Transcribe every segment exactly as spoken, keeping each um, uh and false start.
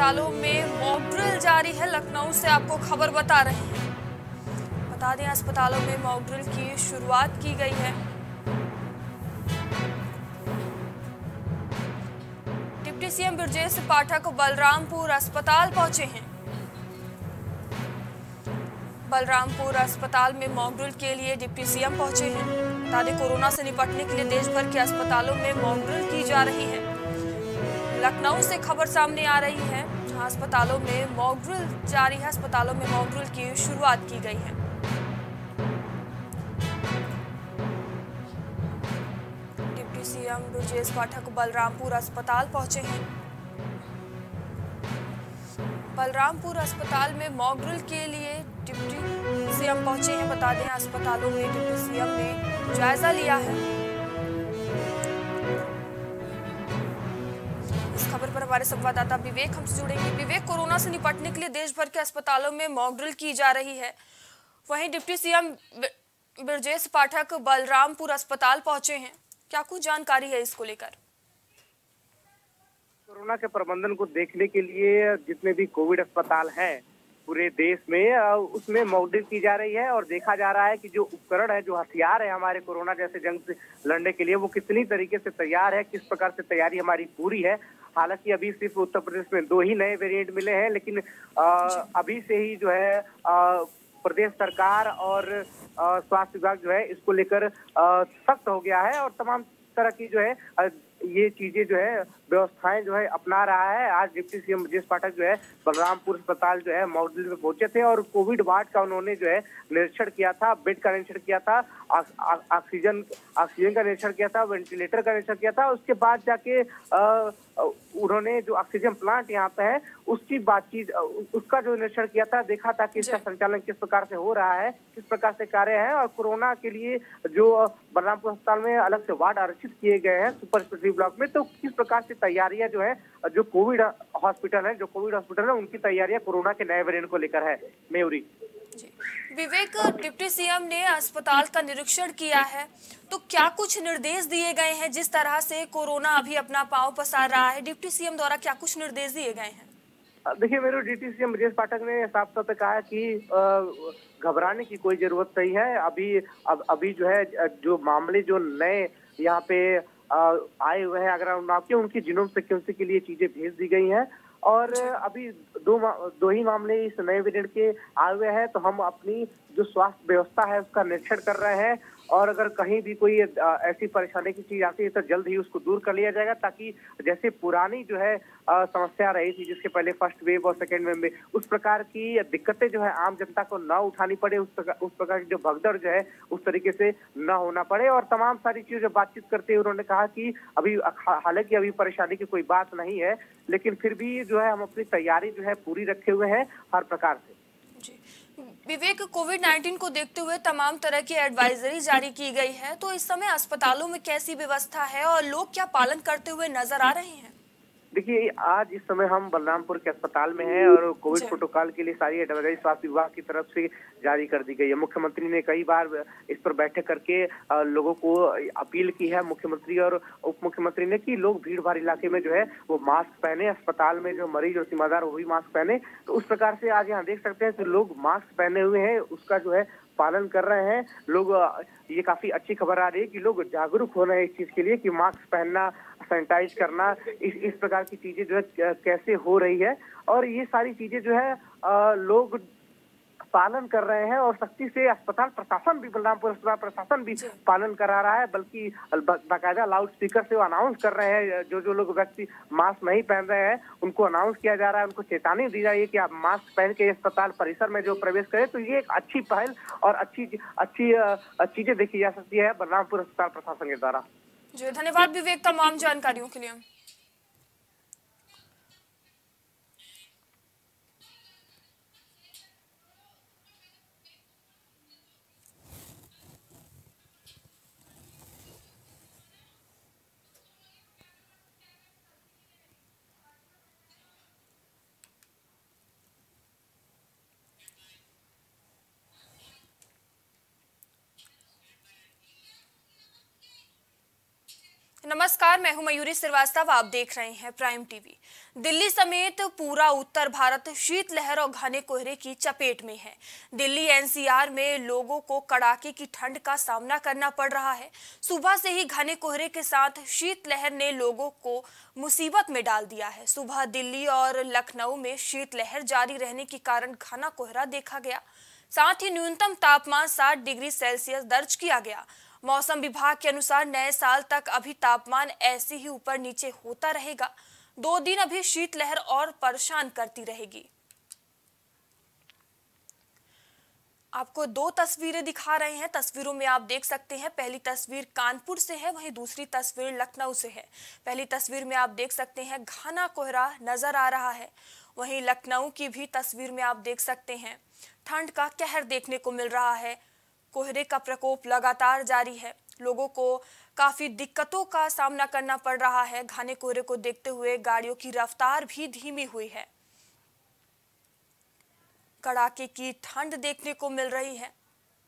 अस्पतालों में mock drill जारी है। लखनऊ से आपको खबर बता रहे हैं। बता दें, अस्पतालों में मॉक ड्रिल की शुरुआत की गई है। डिप्टी सीएम ब्रजेश पाठक बलरामपुर अस्पताल पहुंचे हैं। बलरामपुर अस्पताल में मॉक ड्रिल के लिए डिप्टी सीएम पहुंचे हैं। बता दें, कोरोना से निपटने के लिए देश भर के अस्पतालों में मॉक ड्रिल की जा रही है। लखनऊ से खबर सामने आ रही है, जहां अस्पतालों में मॉक ड्रिल जारी है। अस्पतालों में मॉक ड्रिल की शुरुआत की गई है। डिप्टी सीएम ब्रजेश पाठक बलरामपुर अस्पताल पहुंचे हैं। बलरामपुर अस्पताल में मॉक ड्रिल के लिए डिप्टी सीएम पहुंचे हैं। बता दें, अस्पतालों में डिप्टी सीएम ने जायजा लिया है। इस खबर पर हमारे संवाददाता विवेक हमसे जुड़ेंगे। विवेक, कोरोना से निपटने के लिए देश भर के अस्पतालों में मॉक ड्रिल की जा रही है, वहीं डिप्टी सीएम ब्रजेश पाठक बलरामपुर अस्पताल पहुंचे हैं। क्या कुछ जानकारी है इसको लेकर? कोरोना के प्रबंधन को देखने के लिए जितने भी कोविड अस्पताल हैं पूरे देश में, उसमें मॉक ड्रिल की जा रही है और देखा जा रहा है कि जो उपकरण है, जो हथियार है हमारे कोरोना जैसे जंग से लड़ने के लिए, वो कितनी तरीके से तैयार है, किस प्रकार से तैयारी हमारी पूरी है। हालांकि अभी सिर्फ उत्तर प्रदेश में दो ही नए वेरिएंट मिले हैं, लेकिन आ, अभी से ही जो है आ, प्रदेश सरकार और स्वास्थ्य विभाग जो है इसको लेकर सख्त हो गया है और तमाम तरह की जो है आ, ये चीजें जो है व्यवस्थाएं जो है अपना रहा है। आज डिप्टी सीएम ब्रजेश पाठक जो है बलरामपुर अस्पताल जो है मॉक ड्रिल में पहुंचे थे और कोविड वार्ड का उन्होंने जो है निरीक्षण किया था, बेड का निरीक्षण किया था, ऑक्सीजन ऑक्सीजन का निरीक्षण किया था, वेंटिलेटर का निरीक्षण किया था। उसके बाद जाके आ, उन्होंने जो ऑक्सीजन प्लांट यहाँ पे है उसकी बातचीत, उसका जो निरीक्षण किया था, देखा था कि इसका संचालन किस प्रकार से हो रहा है, किस प्रकार से कार्य है। और कोरोना के लिए जो बलरामपुर अस्पताल में अलग से वार्ड आरक्षित किए गए हैं सुपर स्पेशलिटी ब्लॉक में, तो किस प्रकार से तैयारियां जो है जो कोविड हॉस्पिटल है जो कोविड हॉस्पिटल है उनकी तैयारियां कोरोना के नए वेरिएंट को लेकर है। मयूरी जी। विवेक, डिप्टी सीएम ने अस्पताल का निरीक्षण किया है, तो क्या कुछ निर्देश दिए गए हैं? जिस तरह से कोरोना अभी अपना पांव पसार रहा है, डिप्टी सीएम द्वारा क्या कुछ निर्देश दिए गए हैं? देखिए, मेरे डिप्टी सीएम ब्रजेश पाठक ने साफ तौर पर कहा कि घबराने की कोई जरूरत नहीं है। अभी अब अभी जो है जो मामले जो नए यहाँ पे आए हुए हैं, अगर हम आपके उनकी जीनोम सीक्वेंसिंग के लिए चीजें भेज दी गई हैं और अभी दो दो ही मामले इस नए वेरिएंट के आए हुए हैं, तो हम अपनी जो स्वास्थ्य व्यवस्था है उसका निरीक्षण कर रहे हैं और अगर कहीं भी कोई ऐसी परेशानी की चीज आती है तो जल्द ही उसको दूर कर लिया जाएगा, ताकि जैसे पुरानी जो है समस्या रही थी जिसके पहले फर्स्ट वेव और सेकेंड वेव में, उस प्रकार की दिक्कतें जो है आम जनता को न उठानी पड़े, उस प्रकार उस प्रकार की जो भगदड़ जो है उस तरीके से न होना पड़े। और तमाम सारी चीजें बातचीत करते हुए उन्होंने कहा कि अभी हालांकि अभी परेशानी की कोई बात नहीं है, लेकिन फिर भी जो है हम अपनी तैयारी जो है पूरी रखे हुए हैं हर प्रकार से। विवेक, कोविड नाइन्टीन को देखते हुए तमाम तरह की एडवाइजरी जारी की गई है, तो इस समय अस्पतालों में कैसी व्यवस्था है और लोग क्या पालन करते हुए नजर आ रहे हैं? देखिए, आज इस समय हम बलरामपुर के अस्पताल में हैं और कोविड प्रोटोकॉल के लिए सारी एडवाइजरी स्वास्थ्य विभाग की तरफ से जारी कर दी गई है। मुख्यमंत्री ने कई बार इस पर बैठक करके लोगों को अपील की है, मुख्यमंत्री और उप मुख्यमंत्री ने, कि लोग भीड़ भाड़ इलाके में जो है वो मास्क पहने, अस्पताल में जो मरीज और तीमारदार वो भी मास्क पहने। तो उस प्रकार से आज यहाँ देख सकते हैं कि लोग मास्क पहने हुए हैं, उसका जो है पालन कर रहे हैं लोग। ये काफी अच्छी खबर आ रही है कि लोग जागरूक हो रहे हैं इस चीज के लिए कि मास्क पहनना, सैनिटाइज करना, इस इस प्रकार की चीजें जो है कैसे हो रही है और ये सारी चीजें जो है आ, लोग पालन कर रहे हैं और सख्ती से अस्पताल प्रशासन भी, बलरामपुर अस्पताल प्रशासन भी पालन करा रहा है, बल्कि बाकायदा लाउड स्पीकर से वो अनाउंस कर रहे हैं। जो जो लोग व्यक्ति मास्क नहीं पहन रहे हैं उनको अनाउंस किया जा रहा है, उनको चेतावनी दी जा रही है कि आप मास्क पहन के अस्पताल परिसर में जो प्रवेश करें। तो ये एक अच्छी पहल और अच्छी अच्छी चीजें देखी जा सकती है बलरामपुर अस्पताल प्रशासन के द्वारा। जी, धन्यवाद विवेक तमाम जानकारियों के लिए। नमस्कार, मैं हूं मयूरी श्रीवास्तव। आप देख रहे हैं प्राइम टीवी। दिल्ली समेत पूरा उत्तर भारत शीतलहर और घने कोहरे की चपेट में है। दिल्ली एनसीआर में लोगों को कड़ाके की ठंड का सामना करना पड़ रहा है। सुबह से ही घने कोहरे के साथ शीतलहर ने लोगों को मुसीबत में डाल दिया है। सुबह दिल्ली और लखनऊ में शीतलहर जारी रहने के कारण घना कोहरा देखा गया। साथ ही न्यूनतम तापमान साठ डिग्री सेल्सियस दर्ज किया गया। मौसम विभाग के अनुसार नए साल तक अभी तापमान ऐसे ही ऊपर नीचे होता रहेगा। दो दिन अभी शीतलहर और परेशान करती रहेगी। आपको दो तस्वीरें दिखा रहे हैं। तस्वीरों में आप देख सकते हैं, पहली तस्वीर कानपुर से है, वहीं दूसरी तस्वीर लखनऊ से है। पहली तस्वीर में आप देख सकते हैं घना कोहरा नजर आ रहा है। वहीं लखनऊ की भी तस्वीर में आप देख सकते हैं ठंड का कहर देखने को मिल रहा है। कोहरे का प्रकोप लगातार जारी है। लोगों को काफी दिक्कतों का सामना करना पड़ रहा है। घने कोहरे को देखते हुए गाड़ियों की रफ्तार भी धीमी हुई है। कड़ाके की ठंड देखने को मिल रही है।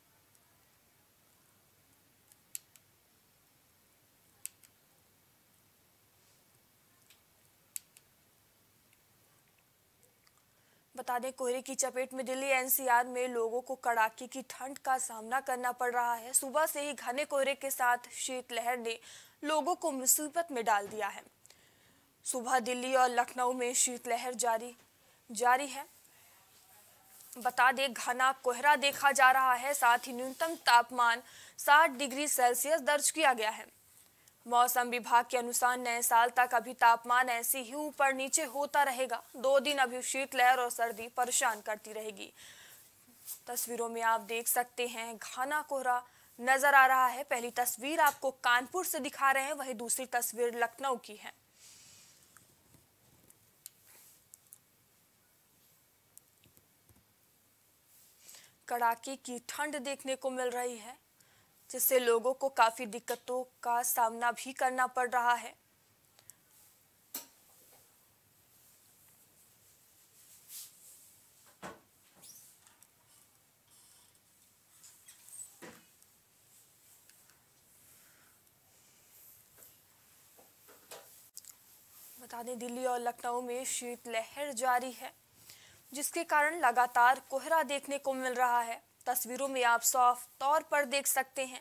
बता दें, कोहरे की चपेट में दिल्ली एनसीआर में लोगों को कड़ाके की ठंड का सामना करना पड़ रहा है। सुबह से ही घने कोहरे के साथ शीतलहर ने लोगों को मुसीबत में डाल दिया है। सुबह दिल्ली और लखनऊ में शीतलहर जारी जारी है। बता दें, घना कोहरा देखा जा रहा है। साथ ही न्यूनतम तापमान साठ डिग्री सेल्सियस दर्ज किया गया है। मौसम विभाग के अनुसार नए साल तक अभी तापमान ऐसे ही ऊपर नीचे होता रहेगा। दो दिन अभी शीतलहर और सर्दी परेशान करती रहेगी। तस्वीरों में आप देख सकते हैं घना कोहरा नजर आ रहा है। पहली तस्वीर आपको कानपुर से दिखा रहे हैं, वहीं दूसरी तस्वीर लखनऊ की है। कड़ाके की ठंड देखने को मिल रही है, जिससे लोगों को काफी दिक्कतों का सामना भी करना पड़ रहा है। बता दें, दिल्ली और लखनऊ में शीतलहर जारी है, जिसके कारण लगातार कोहरा देखने को मिल रहा है। तस्वीरों में आप साफ तौर पर देख सकते हैं।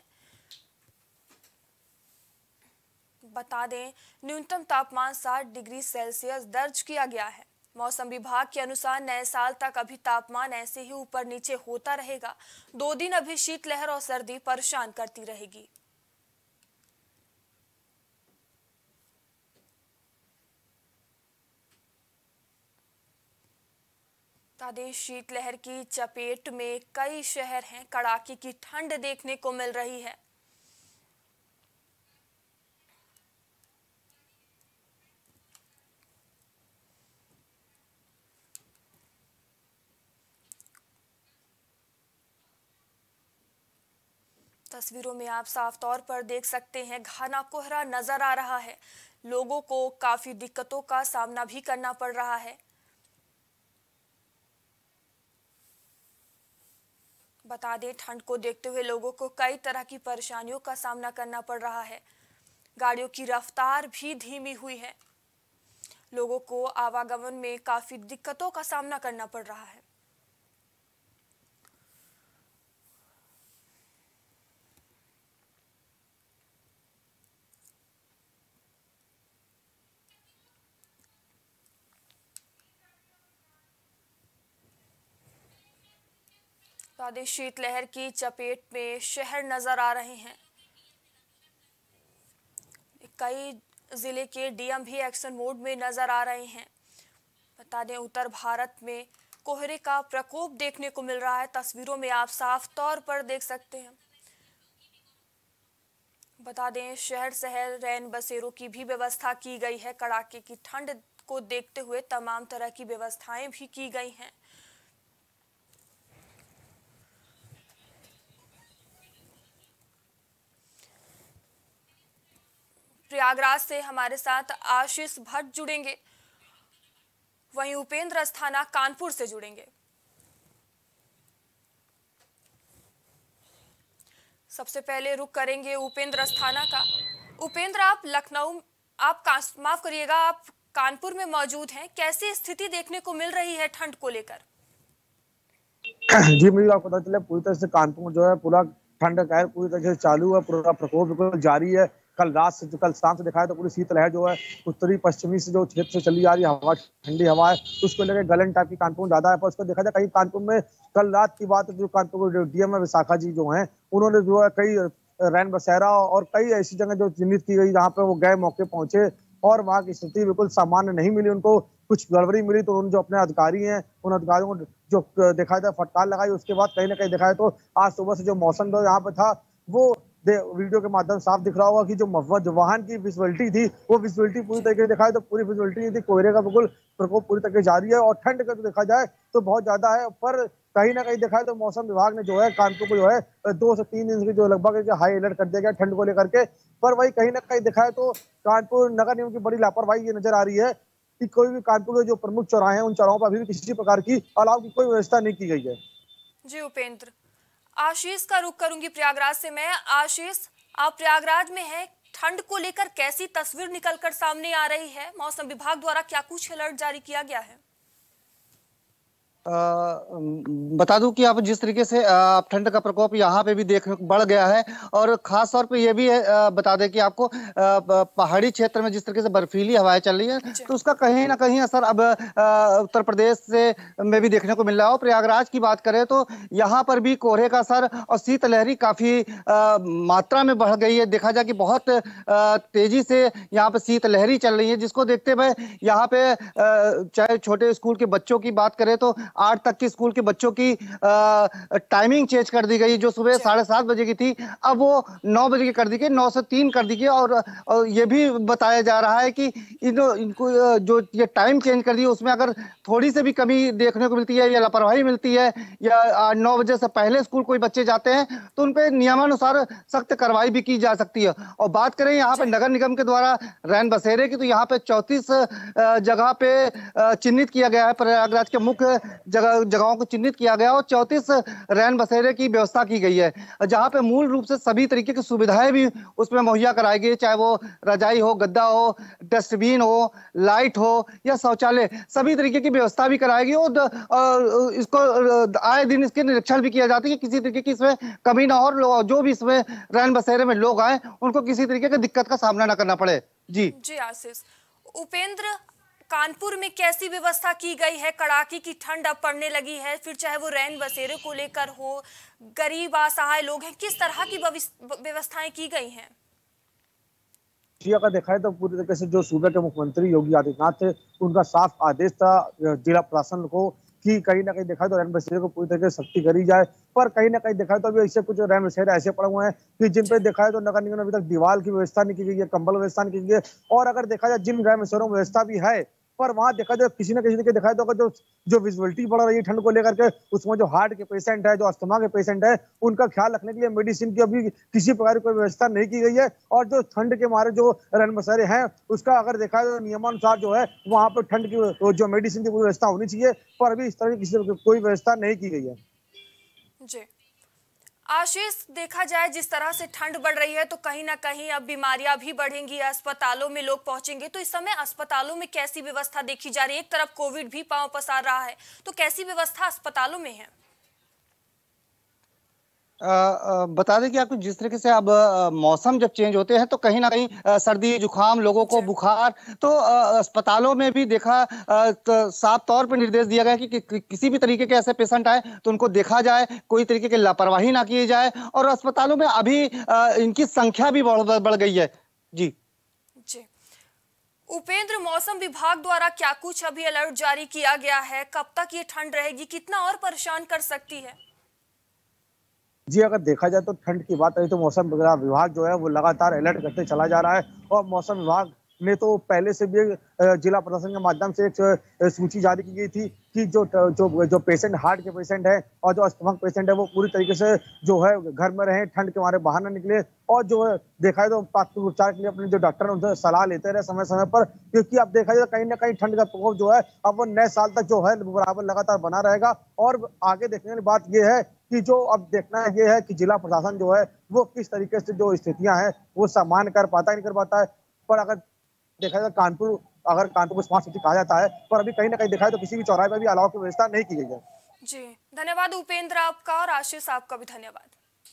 बता दें, न्यूनतम तापमान साठ डिग्री सेल्सियस दर्ज किया गया है। मौसम विभाग के अनुसार नए साल तक अभी तापमान ऐसे ही ऊपर नीचे होता रहेगा। दो दिन अभी शीतलहर और सर्दी परेशान करती रहेगी। शीतलहर की चपेट में कई शहर हैं। कड़ाके की ठंड देखने को मिल रही है। तस्वीरों में आप साफ तौर पर देख सकते हैं घना कोहरा नजर आ रहा है। लोगों को काफी दिक्कतों का सामना भी करना पड़ रहा है। बता दें, ठंड को देखते हुए लोगों को कई तरह की परेशानियों का सामना करना पड़ रहा है। गाड़ियों की रफ्तार भी धीमी हुई है। लोगों को आवागमन में काफी दिक्कतों का सामना करना पड़ रहा है। शीतलहर की चपेट में शहर नजर आ रहे हैं। कई जिले के डीएम भी एक्शन मोड में नजर आ रहे हैं। बता दें, उत्तर भारत में कोहरे का प्रकोप देखने को मिल रहा है। तस्वीरों में आप साफ तौर पर देख सकते हैं। बता दें, शहर शहर रैन बसेरों की भी व्यवस्था की गई है। कड़ाके की ठंड को देखते हुए तमाम तरह की व्यवस्थाएं भी की गई हैं। प्रयागराज से हमारे साथ आशीष भट्ट जुड़ेंगे, वहीं उपेंद्र अस्थाना कानपुर से जुड़ेंगे। सबसे पहले रुक करेंगे उपेंद्र अस्थाना का। उपेंद्र, आप लखनऊ, आप माफ करिएगा, आप कानपुर में मौजूद हैं। कैसी स्थिति देखने को मिल रही है ठंड को लेकर? जी, मुझे आपको पता चला पूरी तरह से कानपुर जो है पूरा ठंड का कहर पूरी तरह से चालू है, पूरा प्रकोप बिल्कुल जारी है। कल रात से जो कल शाम से दिखाया तो पूरी शीतलहर जो है उत्तरी पश्चिमी से जो क्षेत्र से चली आ रही है, हवा ठंडी हवा है, उसको लेकर गलन टाइप की कानपुर ज्यादा है। पर उसको देखा जाए कहीं कानपुर में कल रात की बात है, जो कानपुर के डीएम है विशाखा जी जो है, उन्होंने जो है कई रैन बसेरा और कई ऐसी जगह जो चिन्हित की गई जहाँ पे वो गए, मौके पहुंचे और वहां की स्थिति बिल्कुल सामान्य नहीं मिली उनको, कुछ गड़बड़ी मिली। तो उन जो अपने अधिकारी हैं उन अधिकारियों को जो देखा जाए फटकार लगाई। उसके बाद कहीं ना कहीं देखा जाए तो आज सुबह से जो मौसम जो यहाँ पे था वो वीडियो के माध्यम साफ दिख रहा होगा कि जो जो वाहन की विजिबिलिटी थी वो विजिबिलिटी पूरी तरीके से दिखाए तो पूरी विजिबिलिटी नहीं थी। कोहरे का बिल्कुल प्रकोप पूरी तरीके जारी है और ठंड का तो देखा जाए तो बहुत ज्यादा है। पर कहीं ना कहीं देखा है तो मौसम विभाग ने जो है कानपुर को जो है दो से तीन दिन की जो लगभग हाई अलर्ट कर दिया गया ठंड को लेकर के। पर वही कहीं ना कहीं देखा है तो कानपुर नगर निगम की बड़ी लापरवाही ये नजर आ रही है कि कोई भी कानपुर के जो प्रमुख चौराहे हैं उन चौराहों पर अभी भी किसी प्रकार की अलाव की कोई व्यवस्था नहीं की गई है। जी उपेंद्र, आशीष का रुख करूंगी प्रयागराज से मैं। आशीष, आप प्रयागराज में हैं, ठंड को लेकर कैसी तस्वीर निकलकर सामने आ रही है? मौसम विभाग द्वारा क्या कुछ अलर्ट जारी किया गया है? आ, बता दूं कि आप जिस तरीके से ठंड का प्रकोप यहाँ पे भी देख बढ़ गया है और खास तौर पे ये भी है, आ, बता दें कि आपको पहाड़ी क्षेत्र में जिस तरीके से बर्फीली हवाएं चल रही है तो उसका कहीं ना कहीं असर अब उत्तर प्रदेश से में भी देखने को मिल रहा है। प्रयागराज की बात करें तो यहाँ पर भी कोहरे का असर और शीतलहरी काफी आ, मात्रा में बढ़ गई है। देखा जाए कि बहुत आ, तेजी से यहाँ पे शीतलहरी चल रही है, जिसको देखते हुए यहाँ पे चाहे छोटे स्कूल के बच्चों की बात करें तो आठ तक के स्कूल के बच्चों की टाइमिंग चेंज कर दी गई। जो सुबह साढ़े सात बजे की थी अब वो नौ बजे की कर दी गई, नौ से तीन कर दी गई। और, और ये भी बताया जा रहा है कि इन, इनको जो ये टाइम चेंज कर दी उसमें अगर थोड़ी से भी कमी देखने को मिलती है या लापरवाही मिलती है या नौ बजे से पहले स्कूल कोई बच्चे जाते हैं तो उन पर नियमानुसार सख्त कार्रवाई भी की जा सकती है। और बात करें यहाँ पे नगर निगम के द्वारा रैन बसेरे की तो यहाँ पे चौंतीस जगह पे चिन्हित किया गया है। प्रयागराज के मुख्य जगह जगहों को चिन्हित किया गया और चौंतीस रैन बसेरे की व्यवस्था की गई है, जहां पे मूल रूप से सभी तरीके की सुविधाएं भी उसमें मुहैया कराई गई, चाहे वो रजाई हो, गद्दा हो, डस्टबिन हो, लाइट हो या शौचालय, सभी तरीके की व्यवस्था भी कराएगी। और इसको आए दिन इसके निरीक्षण भी किया जाता है कि किसी तरीके की इसमें कमी ना हो, जो भी इसमें रैन बसेरे में लोग आए उनको किसी तरीके की दिक्कत का सामना ना करना पड़े। जी जी आशीष। उपेंद्र, कानपुर में कैसी व्यवस्था की गई है? कड़ाके की ठंड अब पड़ने लगी है, फिर चाहे वो रैन बसेरे को लेकर हो, गरीब असहाय लोग हैं, किस तरह की व्यवस्थाएं की गई हैं? जी अगर देखा है तो पूरी तरीके से जो सूबे के मुख्यमंत्री योगी आदित्यनाथ थे उनका साफ आदेश था जिला प्रशासन को कि कहीं ना कहीं देखा है तो रैन बसेरे को पूरी तरीके से सख्ती करी जाए। पर कहीं ना कहीं देखा है तो अभी ऐसे कुछ रैन बसेरे ऐसे पड़े हुए हैं कि जिन पे देखा है तो नगर निगम ने अभी तक दीवार की व्यवस्था नहीं की गई है, कंबल व्यवस्था नहीं की गई है। और अगर देखा जाए जिन रैन बसेरों में व्यवस्था भी है पर वहां देखा जाए किसी न किसी के देखा तो जो जो विजुअलिटी बढ़ रही है ठंड को लेकर के, उसमें जो हार्ट के पेशेंट है, जो अस्थमा के पेशेंट है, उनका ख्याल रखने के लिए मेडिसिन की अभी किसी प्रकार की कोई व्यवस्था नहीं की गई है। और जो ठंड के मारे जो रैन बसेरे हैं उसका अगर देखा जाए तो नियमानुसार जो है वहां पर ठंड की जो मेडिसिन की व्यवस्था होनी चाहिए, पर अभी इस तरह की किसी कोई व्यवस्था नहीं की गई है। जी आशीष, देखा जाए जिस तरह से ठंड बढ़ रही है तो कहीं ना कहीं अब बीमारियां भी बढ़ेंगी, अस्पतालों में लोग पहुंचेंगे। तो इस समय अस्पतालों में कैसी व्यवस्था देखी जा रही है? एक तरफ कोविड भी पांव पसार रहा है, तो कैसी व्यवस्था अस्पतालों में है? आ, आ, बता दें कि आपको जिस तरीके से अब मौसम जब चेंज होते हैं तो कहीं ना कहीं आ, सर्दी जुकाम, लोगों को बुखार, तो आ, अस्पतालों में भी देखा आ, तो साफ तौर पर निर्देश दिया गया कि, कि, कि किसी भी तरीके के ऐसे पेशेंट आए तो उनको देखा जाए, कोई तरीके की लापरवाही ना की जाए। और अस्पतालों में अभी आ, इनकी संख्या भी बढ़ बढ़ गई है। जी जी उपेंद्र, मौसम विभाग द्वारा क्या कुछ अभी अलर्ट जारी किया गया है? कब तक ये ठंड रहेगी? कितना और परेशान कर सकती है? जी अगर देखा जाए तो ठंड की बात करें तो मौसम विभाग जो है वो लगातार अलर्ट करते चला जा रहा है। और मौसम विभाग ने तो पहले से भी जिला प्रशासन के माध्यम से एक सूची जारी की गई थी कि जो जो जो पेशेंट हार्ट के पेशेंट हैं और जो अस्थमा पेशेंट है वो पूरी तरीके से जो है घर में रहें, ठंड के मारे बाहर न निकले। और जो है देखा है तो प्राथमिक उपचार के लिए अपने जो डॉक्टर हैं उनसे सलाह लेते रहे समय समय पर, क्योंकि अब देखा जाए कहीं ना कहीं ठंड का प्रकोप जो है अब वो नए साल तक जो है बराबर लगातार बना रहेगा। और आगे देखने की बात यह है कि जो अब देखना ये है कि जिला प्रशासन जो है वो किस तरीके से जो स्थितियां हैं वो सामान्य कर पाता है नहीं कर पाता है। पर अगर देखा जाए कानपुर अगर कानपुर को स्मार्ट सिटी कहा जाता है, पर अभी कहीं ना कहीं देखा है तो किसी भी चौराहे पर भी अलाव की व्यवस्था नहीं की गई है। जी धन्यवाद उपेंद्र आपका, और आशीष आपका भी धन्यवाद।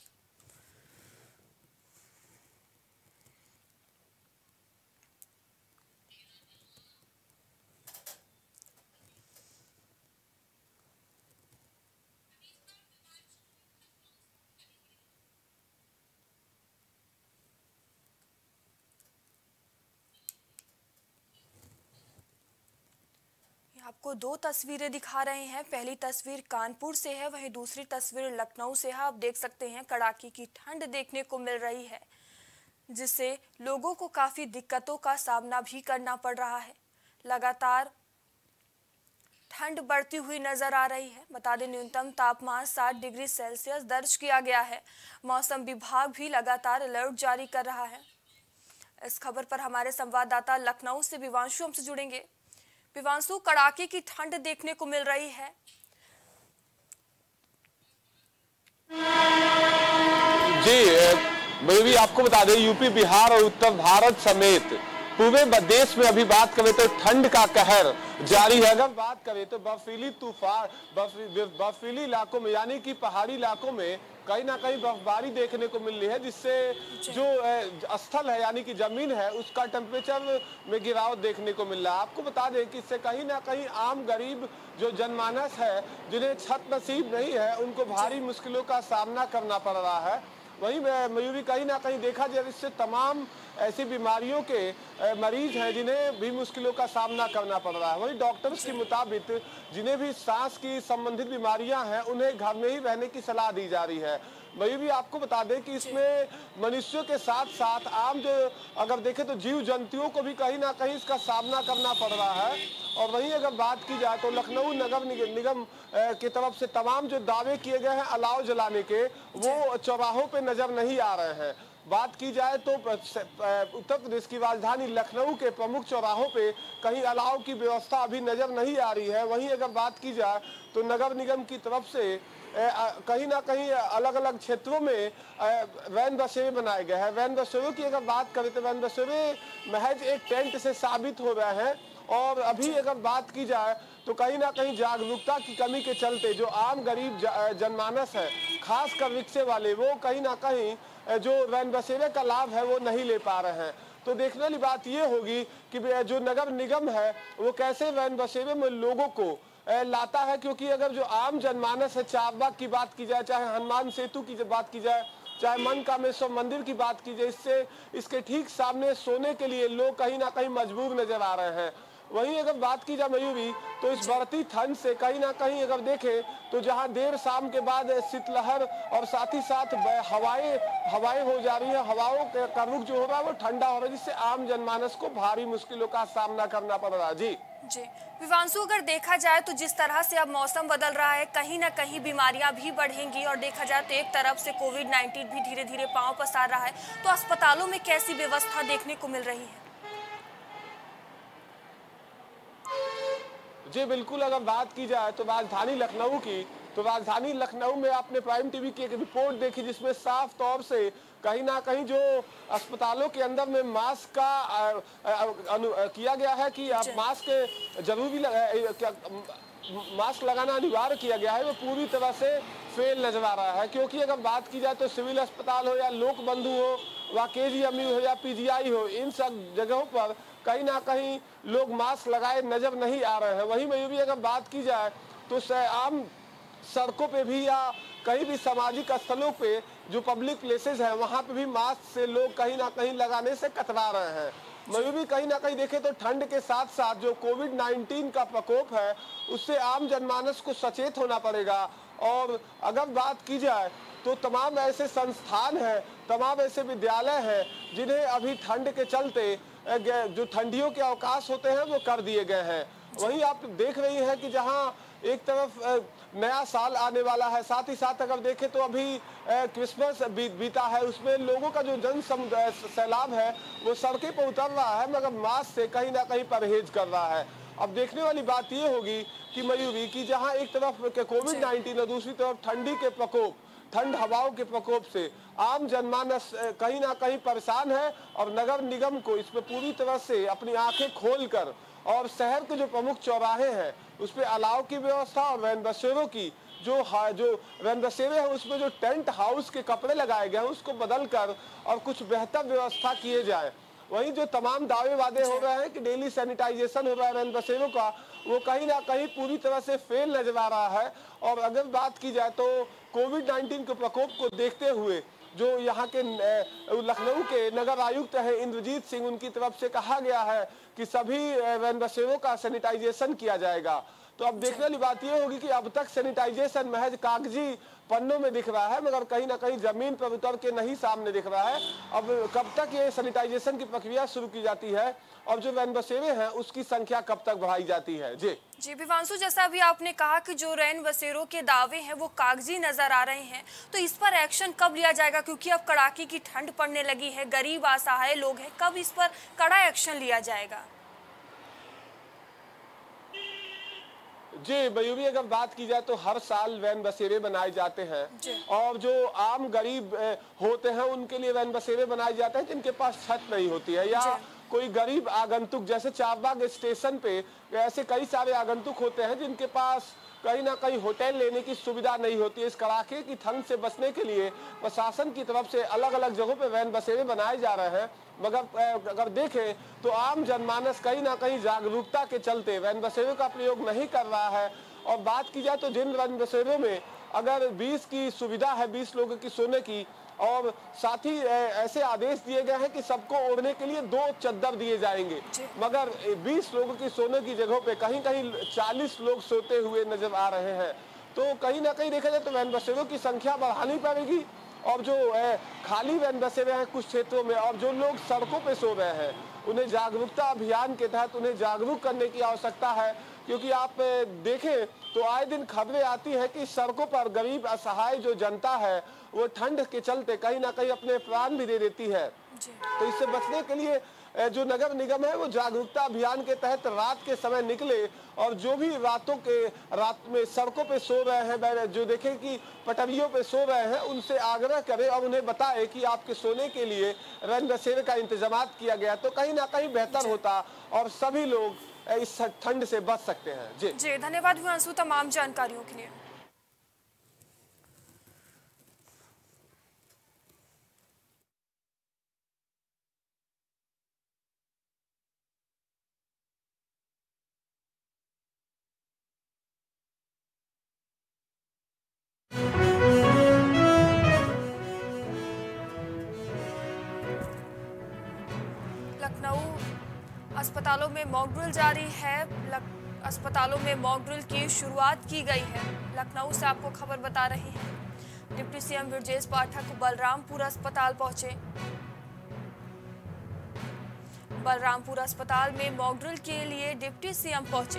आपको दो तस्वीरें दिखा रहे हैं। पहली तस्वीर कानपुर से है, वहीं दूसरी तस्वीर लखनऊ से है। आप देख सकते हैं कड़ाके की ठंड देखने को मिल रही है, जिससे लोगों को काफी दिक्कतों का सामना भी करना पड़ रहा है। लगातार ठंड बढ़ती हुई नजर आ रही है। बता दें न्यूनतम तापमान साठ डिग्री सेल्सियस दर्ज किया गया है। मौसम विभाग भी लगातार अलर्ट जारी कर रहा है। इस खबर पर हमारे संवाददाता लखनऊ से विवांशु हमसे जुड़ेंगे। विवांशु, कड़ाके की ठंड देखने को मिल रही है। जी मैं भी आपको बता दें, यूपी, बिहार और उत्तर भारत समेत पूरे देश में अभी बात करें तो ठंड का कहर जारी है। अगर बात करें तो बर्फीली तूफान बर्फीली इलाकों में यानी कि पहाड़ी इलाकों में कहीं ना कहीं बर्फबारी देखने को मिल रही है, जिससे जो स्थल है यानी कि जमीन है उसका टेम्परेचर में गिरावट देखने को मिल रहा है। आपको बता दें कि इससे कहीं ना कहीं आम गरीब जो जनमानस है, जिन्हें छत नसीब नहीं है, उनको भारी मुश्किलों का सामना करना पड़ रहा है। वहीं मयूरी कहीं ना कहीं देखा जाए इससे तमाम ऐसी बीमारियों के मरीज हैं जिन्हें भी मुश्किलों का सामना करना पड़ रहा है। वहीं डॉक्टर्स के मुताबिक जिन्हें भी सांस की संबंधित बीमारियां हैं उन्हें घर में ही रहने की सलाह दी जा रही है। वही भी आपको बता दें कि इसमें मनुष्यों के साथ साथ आम जो अगर देखें तो जीव जंतुओं को भी कहीं ना कहीं इसका सामना करना पड़ रहा है। और वहीं अगर बात की जाए तो लखनऊ नगर निगम की तरफ से तमाम जो दावे किए गए हैं अलाव जलाने के, वो चौराहों पे नजर नहीं आ रहे हैं। बात की जाए तो उत्तर प्रदेश की राजधानी लखनऊ के प्रमुख चौराहों पे कहीं अलाव की व्यवस्था अभी नजर नहीं आ रही है। वहीं अगर बात की जाए तो नगर निगम की तरफ से कहीं ना कहीं अलग अलग क्षेत्रों में वैन बसेरे बनाए गए हैं। वैन बसेरों की अगर बात करें तो वैन बसेरे महज एक टेंट से साबित हो रहे हैं। और अभी अगर बात की जाए तो कहीं ना कहीं जागरूकता की कमी के चलते जो आम गरीब जनमानस है, खासकर रिक्शे वाले, वो कहीं ना कहीं जो वैन बसेरे का लाभ है वो नहीं ले पा रहे हैं। तो देखने वाली बात ये होगी कि जो नगर निगम है वो कैसे वैन बसेरे में लोगों को लाता है, क्योंकि अगर जो आम जनमानस है, चारबाग की बात की जाए, चाहे हनुमान सेतु की बात की जाए, चाहे मनकामेश्वर मंदिर की बात की जाए, इससे इसके ठीक सामने सोने के लिए लोग कहीं ना कहीं मजबूर नजर आ रहे हैं। वहीं अगर बात की जाए मयूरी तो इस बढ़ती ठंड से कहीं ना कहीं अगर देखें तो जहां देर शाम के बाद शीतलहर और साथ ही साथ हवाएं हवाएं हो जा रही है, हवाओं का रुख जो हो रहा है वो ठंडा हो रहा है, जिससे आम जनमानस को भारी मुश्किलों का सामना करना पड़ रहा है। जी जी विवांशु, अगर देखा जाए तो जिस तरह से अब मौसम बदल रहा है, कहीं ना कहीं बीमारियां भी बढ़ेंगी। और देखा जाए तो एक तरफ से कोविड नाइन्टीन भी धीरे धीरे पांव पसार रहा है, तो अस्पतालों में कैसी व्यवस्था देखने को मिल रही है? जी बिल्कुल, अगर बात की जाए तो राजधानी लखनऊ की, तो राजधानी लखनऊ में आपने प्राइम टीवी की एक रिपोर्ट देखी जिसमें साफ तौर से कहीं ना कहीं जो अस्पतालों के अंदर में मास्क का आ, आ, अनु, आ, किया गया है कि आप मास्क जरूरी लगा, मास्क लगाना अनिवार्य किया गया है, वो पूरी तरह से फेल नजर आ रहा है। क्योंकि अगर बात की जाए तो सिविल अस्पताल हो या लोक बंधु हो व केजीएमयू हो या पीजीआई हो, इन सब जगहों पर कहीं ना कहीं लोग मास्क लगाए नजर नहीं आ रहे हैं। वहीं में भी अगर बात की जाए तो आम सड़कों पे भी या कहीं भी सामाजिक स्थलों पे जो पब्लिक प्लेसेस हैं वहां पे भी मास्क से लोग कहीं ना कहीं लगाने से कतरा रहे हैं। मैं भी कहीं ना कहीं देखें तो ठंड के साथ साथ जो कोविड नाइन्टीन का प्रकोप है उससे आम जनमानस को सचेत होना पड़ेगा। और अगर बात की जाए तो तमाम ऐसे संस्थान हैं, तमाम ऐसे विद्यालय हैं जिन्हें अभी ठंड के चलते जो ठंडियों के अवकाश होते हैं वो कर दिए गए हैं। वहीं आप देख रही हैं कि जहां एक तरफ नया साल आने वाला है, साथ ही साथ अगर देखें तो अभी क्रिसमस बी, बीता है, उसमें लोगों का जो जन सैलाब है वो सड़कें पर उतर रहा है, मगर मास्क से कहीं ना कहीं परहेज कर रहा है। अब देखने वाली बात ये होगी कि मयूरी की जहां एक तरफ कोविड नाइन्टीन और दूसरी तरफ ठंडी के प्रकोप, ठंड हवाओं के प्रकोप से आम जनमानस कहीं ना कहीं परेशान है और नगर निगम को इस पर पूरी तरह से अपनी आंखें खोलकर और शहर के जो प्रमुख चौराहे हैं उस पर अलाव की व्यवस्था और वैन बसेरों की जो जो वैन बसेरे हैं उसमें जो टेंट हाउस के कपड़े लगाए गए हैं उसको बदल कर और कुछ बेहतर व्यवस्था किए जाए। वहीं जो तमाम दावे वादे हो रहे हैं कि डेली सैनिटाइजेशन हो रहा है वैन बसेरों का, वो कहीं ना कहीं पूरी तरह से फेल नजर आ रहा है। और अगर बात की जाए तो कोविड नाइन्टीन के प्रकोप को देखते हुए जो यहाँ के लखनऊ के नगर आयुक्त हैं इंद्रजीत सिंह, उनकी तरफ से कहा गया है कि सभी वैन बसेरों का सैनिटाइजेशन किया जाएगा। तो अब देखने वाली बात यह होगी कि अब तक सैनिटाइजेशन महज कागजी पन्नों में दिख रहा है मगर कहीं ना कहीं जमीन पर उतर के नहीं सामने दिख रहा है। अब कब तक ये सैनिटाइजेशन की प्रक्रिया शुरू की जाती है और जो वैन बसेरे हैं उसकी संख्या कब तक बढ़ाई जाती है? जी जी विवांशु, जैसा अभी आपने कहा कि जो रैन बसेरों के दावे हैं वो कागजी नजर आ रहे हैं, तो इस पर एक्शन कब लिया जाएगा? क्योंकि अब कड़ाके की ठंड पड़ने लगी है, गरीब असहाय लोग हैं, कब इस पर कड़ा एक्शन लिया जाएगा? जी मयूरी, अगर बात की जाए तो हर साल वैन बसेरे बनाए जाते हैं और जो आम गरीब होते हैं उनके लिए वैन बसेरे बनाए जाते हैं जिनके पास छत नहीं होती है या कोई गरीब आगंतुक, जैसे चारबाग स्टेशन पे ऐसे कई सारे आगंतुक होते हैं जिनके पास कहीं ना कहीं होटल लेने की सुविधा नहीं होती है। इस कड़ाके की ठंड से बचने के लिए प्रशासन की तरफ से अलग अलग जगहों पे वैन बसेरे बनाए जा रहे हैं मगर अगर देखें तो आम जनमानस कहीं ना कहीं जागरूकता के चलते वैन बसेरों का प्रयोग नहीं कर रहा है। और बात की जाए तो जिन वैन बसेरों में अगर बीस की सुविधा है, बीस लोगों की सोने की, और साथ ही ऐसे आदेश दिए गए हैं कि सबको ओढ़ने के लिए दो चद्दर दिए जाएंगे, मगर बीस लोगों की सोने की जगहों पे कहीं कहीं चालीस लोग सोते हुए नजर आ रहे हैं। तो कहीं ना कहीं देखा जाए तो वैन बसेरों की संख्या बढ़ानी पड़ेगी और जो खाली वैन बसेरे हैं कुछ क्षेत्रों में और जो लोग सड़कों पे सो रहे हैं उन्हें जागरूकता अभियान के तहत उन्हें जागरूक करने की आवश्यकता है। क्योंकि आप देखें तो आए दिन खबरें आती है कि सड़कों पर गरीब असहाय जो जनता है वो ठंड के चलते कहीं ना कहीं अपने प्राण भी दे देती है। तो इससे बचने के लिए जो नगर निगम है वो जागरूकता अभियान के तहत रात के समय निकले और जो भी रातों के रात में सड़कों पे सो रहे हैं, जो देखें कि पटरियों पे सो रहे हैं, उनसे आग्रह करें और उन्हें बताएं कि आपके सोने के लिए वैन बसेरे का इंतजाम किया गया तो कहीं ना कहीं बेहतर होता और सभी लोग इस ठंड से बच सकते हैं। जी जी धन्यवाद विवांशु तमाम जानकारियों के लिए। लखनऊ अस्पतालों में मॉक ड्रिल जारी है। अस्पतालों में मॉक ड्रिल की शुरुआत की गई है। लखनऊ से आपको खबर बता रहे हैं। डिप्टी सीएम ब्रजेश पाठक बलरामपुर अस्पताल पहुंचे। बलरामपुर अस्पताल में मॉक ड्रिल के लिए डिप्टी सीएम पहुंचे।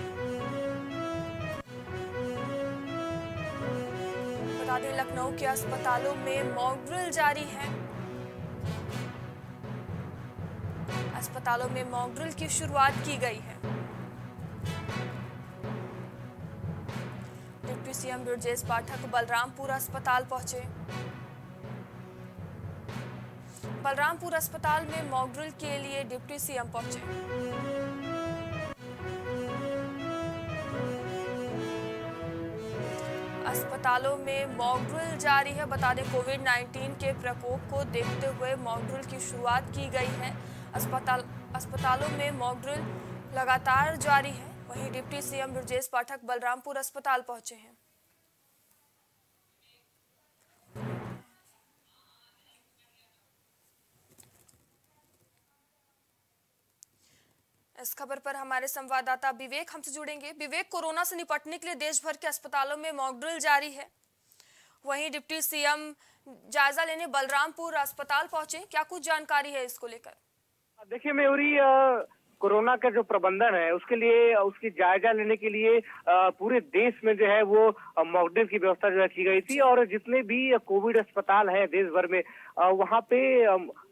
बता दें लखनऊ के अस्पतालों में मॉक ड्रिल जारी है। अस्पतालों में मॉक ड्रिल की शुरुआत की गई है। डिप्टी सीएम ब्रजेश पाठक बलरामपुर अस्पताल पहुंचे। बलरामपुर अस्पताल में मॉक ड्रिल के लिए डिप्टी सीएम पहुंचे। अस्पतालों में मॉक ड्रिल जारी है। बता दें कोविड नाइन्टीन के प्रकोप को देखते हुए मॉक ड्रिल की शुरुआत की गई है। अस्पताल अस्पतालों में मॉक ड्रिल लगातार जारी है। वहीं डिप्टी सीएम ब्रजेश पाठक बलरामपुर अस्पताल पहुंचे हैं। इस खबर पर हमारे संवाददाता विवेक हमसे जुड़ेंगे। विवेक, कोरोना से निपटने के लिए देश भर के अस्पतालों में मॉक ड्रिल जारी है, वहीं डिप्टी सीएम जायजा लेने बलरामपुर अस्पताल पहुंचे, क्या कुछ जानकारी है इसको लेकर? देखिए मयूरी, कोरोना का जो प्रबंधन है उसके लिए उसकी जायजा लेने के लिए पूरे देश में जो है वो मॉक ड्रिल की व्यवस्था जो है की गई थी और जितने भी कोविड अस्पताल है देश भर में वहाँ पे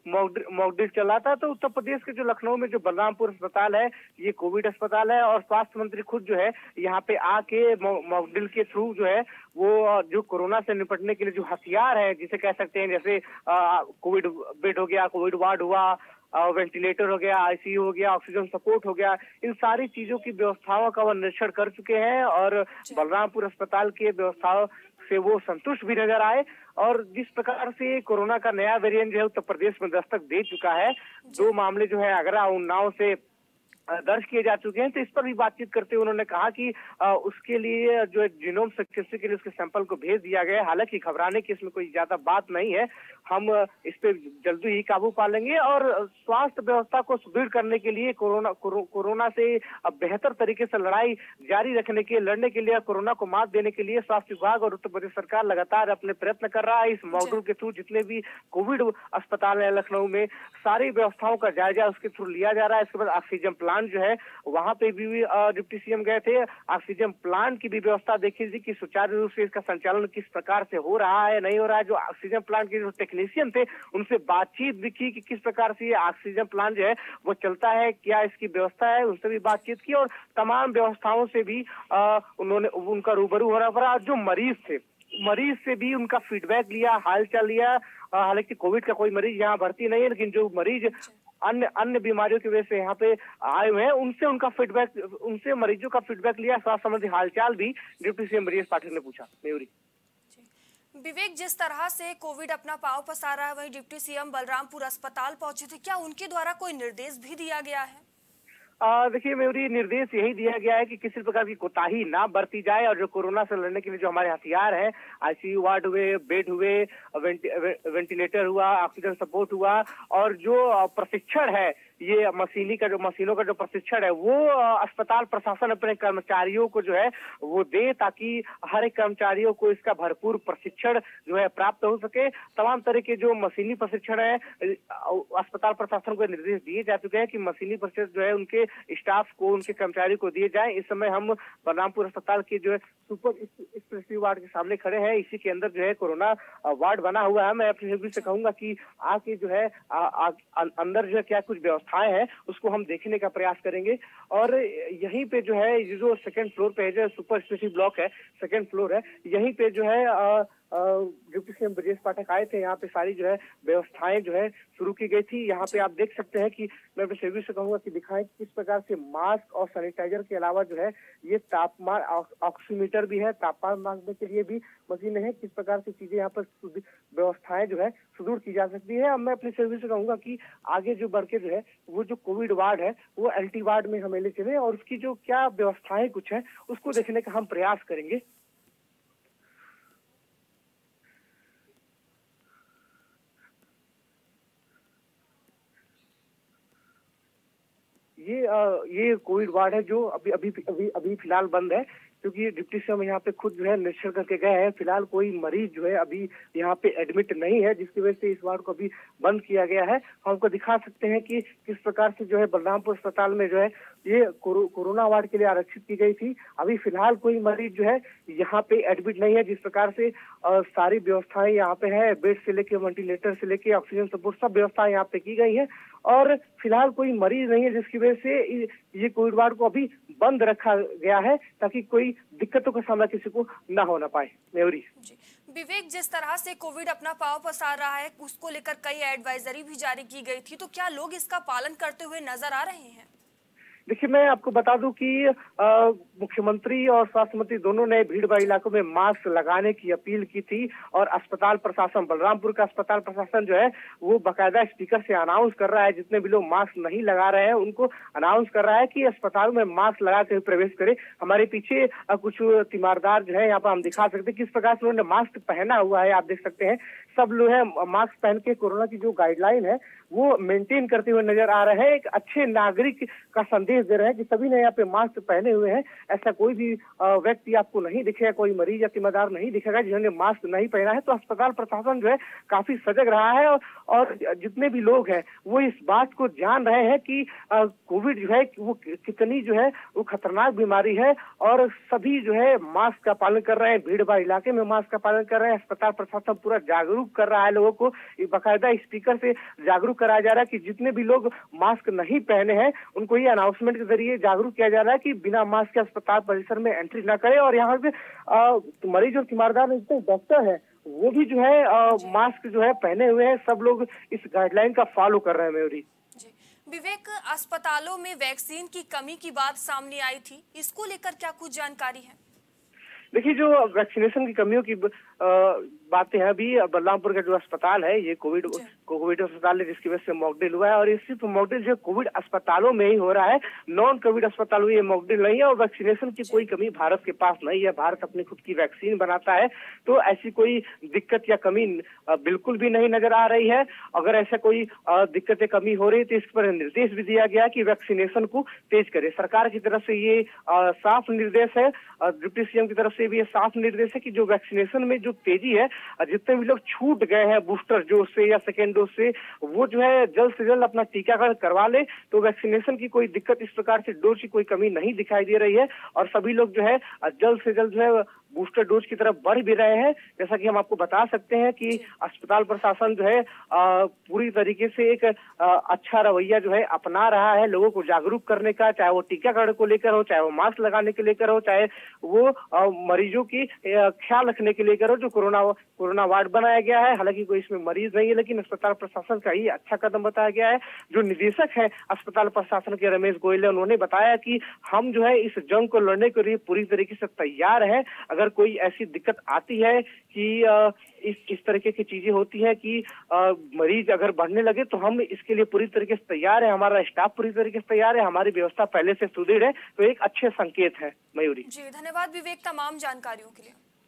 मॉक ड्रिल चला था। तो उत्तर प्रदेश के जो लखनऊ में जो बलरामपुर अस्पताल है, ये कोविड अस्पताल है और स्वास्थ्य मंत्री खुद जो है यहाँ पे आके मॉक ड्रिल के थ्रू जो है वो जो कोरोना से निपटने के लिए जो हथियार है, जिसे कह सकते हैं जैसे कोविड बेड हो गया, कोविड वार्ड हुआ, वेंटिलेटर हो गया, आईसीयू हो गया, ऑक्सीजन सपोर्ट हो गया, इन सारी चीजों की व्यवस्थाओं का वो निरीक्षण कर चुके हैं और बलरामपुर अस्पताल के व्यवस्थाओं से वो संतुष्ट भी नजर आए। और जिस प्रकार से कोरोना का नया वेरिएंट जो है उत्तर प्रदेश में दस्तक दे चुका है, दो मामले जो है आगरा उन्नाव से दर्ज किए जा चुके हैं, तो इस पर भी बातचीत करते हुए उन्होंने कहा कि आ, उसके लिए जो जीनोम सेक्वेंसिंग के लिए उसके सैंपल को भेज दिया गया है। हालांकि घबराने की इसमें कोई ज्यादा बात नहीं है, हम इस पे जल्दी ही काबू पा लेंगे और स्वास्थ्य व्यवस्था को सुदृढ़ करने के लिए कोरोना कोरो, कोरोना से बेहतर तरीके से लड़ाई जारी रखने के लड़ने के लिए कोरोना को मात देने के लिए स्वास्थ्य विभाग और उत्तर प्रदेश सरकार लगातार अपने प्रयत्न कर रहा है। इस मॉड्यूल के थ्रू जितने भी कोविड अस्पताल है लखनऊ में, सारी व्यवस्थाओं का जायजा उसके थ्रू लिया जा रहा है। इसके बाद ऑक्सीजन प्लांट जो है वहां पे भी डिप्टी सीएम गए थे, ऑक्सीजन प्लांट की भी व्यवस्था देखी थी कि सुचारू रूप से इसका संचालन किस प्रकार से हो रहा है, नहीं हो रहा है। जो ऑक्सीजन प्लांट के जो टेक्नीशियन थे उनसे बातचीत भी की कि किस प्रकार से ये ऑक्सीजन प्लांट जो है वो चलता है, क्या इसकी व्यवस्था है, उनसे भी बातचीत की और तमाम व्यवस्थाओं से भी आ, उन्होंने उनका रूबरू होना पड़ा। जो मरीज थे, मरीज से भी उनका फीडबैक लिया, हालचाल लिया। हालांकि कोविड का कोई मरीज यहाँ भर्ती नहीं है, लेकिन जो मरीज अन्य अन्य बीमारियों की वजह से यहाँ पे आए हुए हैं उनसे उनका फीडबैक उनसे मरीजों का फीडबैक लिया। स्वास्थ्य संबंधी हालचाल भी डिप्टी सीएम ब्रजेश पाठक ने पूछा। मयूरी विवेक, जिस तरह से कोविड अपना पांव पसार रहा है, वही डिप्टी सीएम बलरामपुर अस्पताल पहुंचे थे, क्या उनके द्वारा कोई निर्देश भी दिया गया है? देखिए मयूरी, निर्देश यही दिया गया है कि किसी प्रकार की कोताही ना बरती जाए और जो कोरोना से लड़ने के लिए जो हमारे हथियार है, आईसीयू वार्ड हुए, बेड हुए, वेंटि, वेंटिलेटर हुआ, ऑक्सीजन सपोर्ट हुआ और जो प्रशिक्षण है, ये मशीनी का जो मशीनों का जो प्रशिक्षण है वो अस्पताल प्रशासन अपने कर्मचारियों को जो है वो दे, ताकि हर एक कर्मचारियों को इसका भरपूर प्रशिक्षण जो है प्राप्त हो सके। तमाम तरह के जो मशीनी प्रशिक्षण है अस्पताल प्रशासन को निर्देश दिए जा चुके हैं कि मशीनी प्रशिक्षण जो है उनके स्टाफ को, उनके कर्मचारियों को दिए जाए। इस समय हम बलरामपुर अस्पताल के जो है सुपर स्पेशलिटी वार्ड के सामने खड़े हैं। इसी के अंदर जो है कोरोना वार्ड बना हुआ है। मैं अपने सभी से कहूंगा कि आके जो है आ, आ, अंदर जो है क्या कुछ व्यवस्थाएं हैं उसको हम देखने का प्रयास करेंगे। और यहीं पे जो है जो सेकंड फ्लोर पे जो सुपर स्पेशलिटी ब्लॉक है, सेकंड फ्लोर है, यहीं पे जो है आ, डिप्टी सीएम ब्रजेश पाठक आए थे। यहाँ पे सारी जो है व्यवस्थाएं जो है शुरू की गई थी। यहाँ पे आप देख सकते हैं कि मैं अपने सेवी से कहूंगा कि दिखाएं किस प्रकार से मास्क और सैनिटाइजर के अलावा जो है ये तापमान ऑक्सीमीटर भी है, तापमान मापने के लिए भी मशीन है। किस प्रकार से चीजें यहाँ पर व्यवस्थाएं जो है सुदृढ़ की जा सकती है। अब मैं अपने सेवी से कहूंगा कि आगे जो बढ़ के जो है वो जो कोविड वार्ड है वो एल्टी वार्ड में हमें ले चले और उसकी जो क्या व्यवस्थाएं कुछ है उसको देखने का हम प्रयास करेंगे। ये ये कोविड वार्ड है जो अभी अभी अभी अभी फिलहाल बंद है, क्योंकि डिप्टी सीएम यहाँ पे खुद जो है निरीक्षण करके गए हैं। फिलहाल कोई मरीज जो है अभी यहाँ पे एडमिट नहीं है, जिसकी वजह से इस वार्ड को अभी बंद किया गया है। हम आपको दिखा सकते हैं कि किस प्रकार से जो है बलरामपुर अस्पताल में जो है ये कोरो, कोरोना वार्ड के लिए आरक्षित की गई थी। अभी फिलहाल कोई मरीज जो है यहाँ पे एडमिट नहीं है। जिस प्रकार से आ, सारी व्यवस्थाएं यहाँ पे है, बेड से लेके वेंटिलेटर से लेके ऑक्सीजन सपोर्ट सब व्यवस्थाएं यहाँ पे की गई है और फिलहाल कोई मरीज नहीं है, जिसकी वजह से ये कोविड वार्ड को अभी बंद रखा गया है ताकि कोई दिक्कतों का सामना किसी को ना होना पाए। मेवरी विवेक, जिस तरह से कोविड अपना पांव पसार रहा है उसको लेकर कई एडवाइजरी भी जारी की गई थी, तो क्या लोग इसका पालन करते हुए नजर आ रहे हैं? देखिए मैं आपको बता दूं कि मुख्यमंत्री और स्वास्थ्य मंत्री दोनों ने भीड़ भाड़ इलाकों में मास्क लगाने की अपील की थी और अस्पताल प्रशासन, बलरामपुर का अस्पताल प्रशासन जो है वो बाकायदा स्पीकर से अनाउंस कर रहा है, जितने भी लोग मास्क नहीं लगा रहे हैं उनको अनाउंस कर रहा है कि अस्पताल में मास्क लगा कर प्रवेश करे। हमारे पीछे कुछ तीमारदार जो है यहाँ पर हम दिखा सकते हैं किस प्रकार से उन्होंने मास्क पहना हुआ है। आप देख सकते हैं सब लोग है मास्क पहन के कोरोना की जो गाइडलाइन है वो मेंटेन करते हुए नजर आ रहे हैं। एक अच्छे नागरिक का संदेश दे रहे हैं कि सभी ने यहाँ पे मास्क पहने हुए हैं। ऐसा कोई भी व्यक्ति आपको नहीं दिखेगा, कोई मरीज या तीमारदार नहीं दिखेगा जिन्होंने मास्क नहीं पहना है। तो अस्पताल प्रशासन जो है काफी सजग रहा है और जितने भी लोग हैं वो इस बात को जान रहे हैं कि कोविड जो है वो कितनी जो है वो खतरनाक बीमारी है और सभी जो है मास्क का पालन कर रहे हैं, भीड़ भाड़ इलाके में मास्क का पालन कर रहे हैं। अस्पताल प्रशासन पूरा जागरूक जागरूक कर रहा है लोगों को, बाकायदा स्पीकर से जागरूक कराया जा रहा है कि जितने भी लोग मास्क नहीं पहने हैं उनको ये अनाउंसमेंट के जरिए जागरूक किया जा रहा है कि बिना मास्क के अस्पताल परिसर में एंट्री न करें। और यहाँ पे मरीज और तीमारदार डॉक्टर है वो भी जो है आ, मास्क जो है पहने हुए हैं। सब लोग इस गाइडलाइन का फॉलो कर रहे हैं। मयूरी जी, विवेक, अस्पतालों में वैक्सीन की कमी की बात सामने आई थी, इसको लेकर क्या कुछ जानकारी है? देखिए, जो वैक्सीनेशन की कमियों की बातें हैं, अभी बलरामपुर का जो अस्पताल है ये कोविड कोविड अस्पताल है जिसकी वजह से मॉकड्रिल हुआ है। और ये सिर्फ मॉकड्रिल जो कोविड अस्पतालों में ही हो रहा है, नॉन कोविड अस्पतालों में ये मॉकड्रिल नहीं है। और वैक्सीनेशन की कोई कमी भारत के पास नहीं है, भारत अपनी खुद की वैक्सीन बनाता है, तो ऐसी कोई दिक्कत या कमी बिल्कुल भी नहीं नजर आ रही है। अगर ऐसा कोई दिक्कत या कमी हो रही है तो इस पर निर्देश भी दिया गया कि वैक्सीनेशन को तेज करे। सरकार की तरफ से ये साफ निर्देश है, डिप्टी सीएम की तरफ से भी ये साफ निर्देश है कि जो वैक्सीनेशन में जो तेजी है, जितने भी लोग छूट गए हैं बूस्टर डोज से या सेकेंड डोज से, वो जो है जल्द से जल्द अपना टीकाकरण करवा ले। तो वैक्सीनेशन की कोई दिक्कत इस प्रकार से डोज की कोई कमी नहीं दिखाई दे रही है और सभी लोग जो है जल्द से जल्द जो है बूस्टर डोज की तरफ बढ़ भी रहे हैं। जैसा कि हम आपको बता सकते हैं कि अस्पताल प्रशासन जो है आ, पूरी तरीके से एक आ, अच्छा रवैया जो है अपना रहा है लोगों को जागरूक करने का, चाहे वो टीकाकरण को लेकर हो, चाहे वो मास्क लगाने के लेकर हो, चाहे वो आ, मरीजों की ख्याल रखने के लेकर हो। जो कोरोना कोरोना वार्ड बनाया गया है, हालांकि कोई इसमें मरीज नहीं है, लेकिन अस्पताल प्रशासन का ही अच्छा कदम बताया गया है। जो निदेशक है अस्पताल प्रशासन के रमेश गोयल, उन्होंने बताया कि हम जो है इस जंग को लड़ने के लिए पूरी तरीके से तैयार है। अगर कोई ऐसी दिक्कत आती है कि इस इस तरीके की चीजें होती है कि आ, मरीज अगर बढ़ने लगे तो हम इसके लिए पूरी तरीके से तैयार है, हमारा स्टाफ पूरी तरीके से तैयार है, हमारी व्यवस्था पहले से सुदृढ़ है। तो एक अच्छे संकेत है। मयूरी जी, धन्यवाद विवेक तमाम जानकारियों के लिए।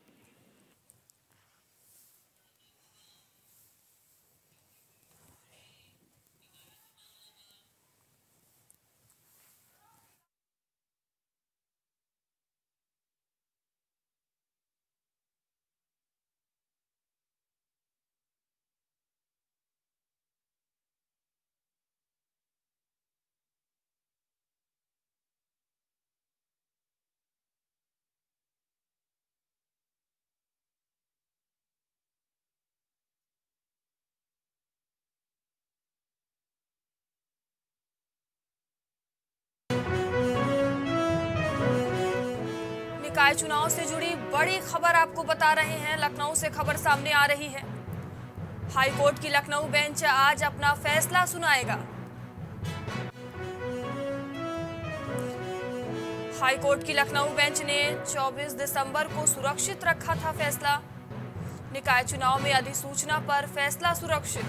निकाय चुनाव से जुड़ी बड़ी खबर आपको बता रहे हैं। लखनऊ से खबर सामने आ रही है। हाईकोर्ट की लखनऊ बेंच आज अपना फैसला सुनाएगा। हाईकोर्ट की लखनऊ बेंच ने चौबीस दिसंबर को सुरक्षित रखा था फैसला। निकाय चुनाव में अधिसूचना पर फैसला सुरक्षित।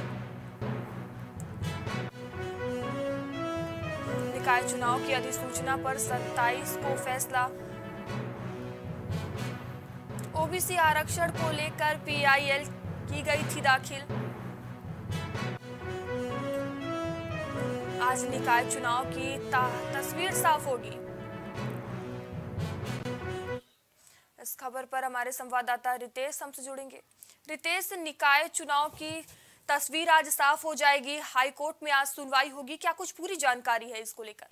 निकाय चुनाव की अधिसूचना पर सत्ताईस को फैसला। ओबीसी आरक्षण को लेकर पीआईएल की गई थी दाखिल। आज निकाय चुनाव की तस्वीर साफ होगी। इस खबर पर हमारे संवाददाता रितेश हमसे जुड़ेंगे। रितेश, निकाय चुनाव की तस्वीर आज साफ हो जाएगी, हाईकोर्ट में आज सुनवाई होगी, क्या कुछ पूरी जानकारी है इसको लेकर?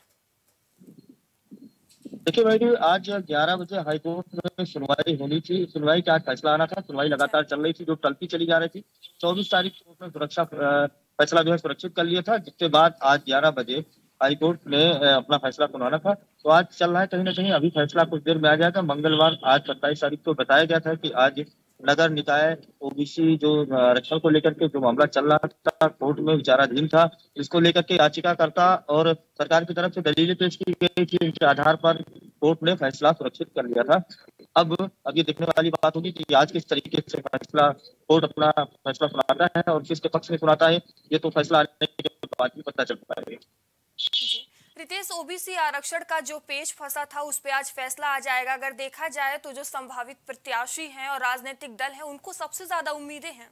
देखिए भाई, आज ग्यारह बजे हाईकोर्ट में सुनवाई होनी थी। सुनवाई का फैसला आना था। सुनवाई लगातार चल रही थी, जो टलती चली जा रही थी। चौबीस तारीख कोर्ट ने सुरक्षा फैसला जो है सुरक्षित कर लिया था, जिसके बाद आज ग्यारह बजे हाईकोर्ट ने अपना फैसला सुनाना था। तो आज चल रहा है कहीं ना कहीं, अभी फैसला कुछ देर में आ जाएगा। मंगलवार आज सत्ताईस तारीख को बताया गया था कि आज नगर निकाय ओबीसी जो आरक्षण को लेकर के जो मामला चल रहा था, कोर्ट में विचाराधीन था, इसको लेकर के याचिकाकर्ता और सरकार की तरफ से दलीलें पेश की गई थी। इनके आधार पर कोर्ट ने फैसला सुरक्षित कर लिया था। अब अब ये देखने वाली बात होगी कि आज किस तरीके से फैसला कोर्ट अपना फैसला सुनाता है और किसके पक्ष में सुनाता है, ये तो फैसला आने के बाद भी पता चल पाएगा। रितेश, ओबीसी आरक्षण का जो पेच फंसा था उस पे आज फैसला आ जाएगा। अगर देखा जाए तो जो संभावित प्रत्याशी हैं और राजनीतिक दल हैं, उनको सबसे ज्यादा उम्मीदें हैं।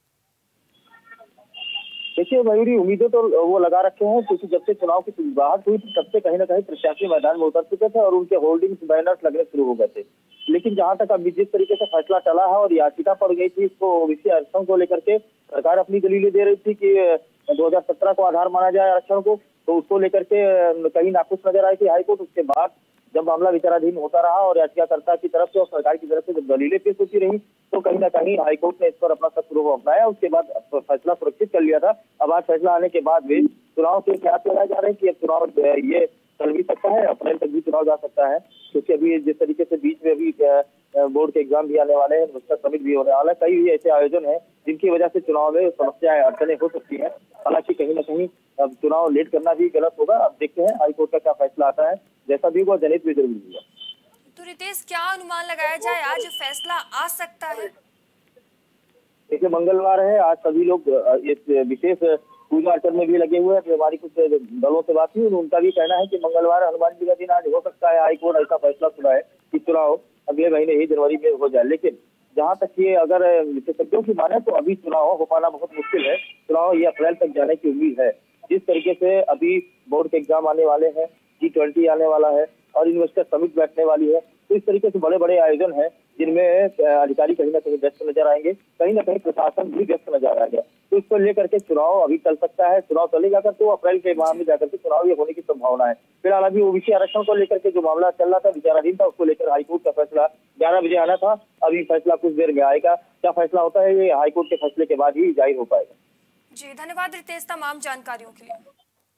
देखिए मयूरी, उम्मीदें तो वो लगा रखे हैं क्योंकि जब से चुनाव की शुरुआत हुई तब से कहीं ना कहीं प्रत्याशी मैदान में उतर चुके थे और उनके होर्डिंग्स बैनर्स लगने शुरू हो गए थे। लेकिन जहां तक अभी जिस तरीके से फैसला टला है और याचिका पड़ गई थी इसको ओबीसी आरक्षण को लेकर के, सरकार अपनी दलीलें दे रही थी कि दो हजार सत्रह को आधार माना जाए आरक्षण को, तो उसको लेकर के कहीं नाखुश नजर आई थी हाईकोर्ट। उसके बाद जब मामला विचाराधीन होता रहा और याचिकाकर्ता की तरफ से और सरकार की तरफ से जब दलीलें पेश होती रही तो कहीं ना कहीं हाईकोर्ट ने इस पर अपना सख्त रुख अपनाया। उसके बाद फैसला सुरक्षित कर लिया था। अब आज फैसला आने के बाद भी चुनाव के क्या लगाए जा रहे हैं कि अब चुनाव ये चल भी सकता है, अप्रैल तक भी चुनाव जा सकता है, क्योंकि अभी जिस तरीके से बीच में अभी बोर्ड के एग्जाम भी आने वाले हैं, इन्वेस्टर समिट भी होने वाला है, कई भी ऐसे आयोजन हैं जिनकी वजह से चुनाव में समस्याएं अड़चने हो सकती है। हालांकि कहीं ना कहीं अब चुनाव लेट करना भी गलत होगा। अब देखते हैं हाईकोर्ट का क्या फैसला आता है, जैसा भी होगा जनहित भी जरूरी होगा। तो रितेश, क्या अनुमान लगाया जाए, आज फैसला आ सकता है? देखिए मंगलवार है, आज सभी लोग इस विशेष पूजा अर्चन में भी लगे हुए हैं। हमारी कुछ दलों से बात हुई, उनका भी कहना है कि मंगलवार हनुमान जी का दिन आज हो सकता है हाईकोर्ट ऐसा फैसला सुनाए कि चुनाव अगले महीने ही जनवरी में हो जाए। लेकिन जहां तक ये अगर विशेषज्ञों की माने तो अभी चुनाव हो पाना बहुत मुश्किल है। चुनाव ये अप्रैल तक जाने की उम्मीद है। जिस तरीके से अभी बोर्ड के एग्जाम आने वाले हैं, जी ट्वेंटी आने वाला है और इन्वेस्टर समिट बैठने वाली है, तो इस तरीके से बड़े बड़े आयोजन हैं जिनमें अधिकारी कहीं ना कहीं व्यस्त नजर आएंगे, कहीं ना कहीं प्रशासन भी व्यस्त नजर आएगा। तो इसको लेकर के चुनाव अभी चल सकता है। चुनाव चले जाकर तो अप्रैल के माह में जाकर के चुनाव ये होने की संभावना है। फिलहाल अभी ओबीसी आरक्षण को लेकर के जो मामला चल रहा था, विचाराधीन था, उसको लेकर हाईकोर्ट का फैसला ग्यारह बजे आना था। अभी फैसला कुछ देर में आएगा। क्या फैसला होता है ये हाईकोर्ट के फैसले के बाद ही जाहिर हो पाएगा। जी धन्यवाद रितेश तमाम जानकारियों के लिए।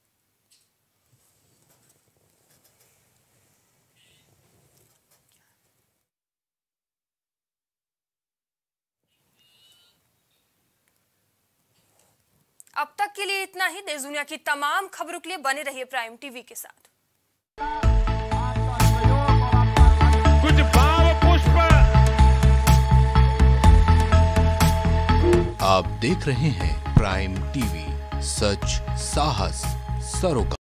अब तक के लिए इतना ही। देश दुनिया की तमाम खबरों के लिए बने रहिए प्राइम टीवी के साथ। कुछ भाव पुष्प। आप देख रहे हैं प्राइम टीवी, सच साहस सरोकार।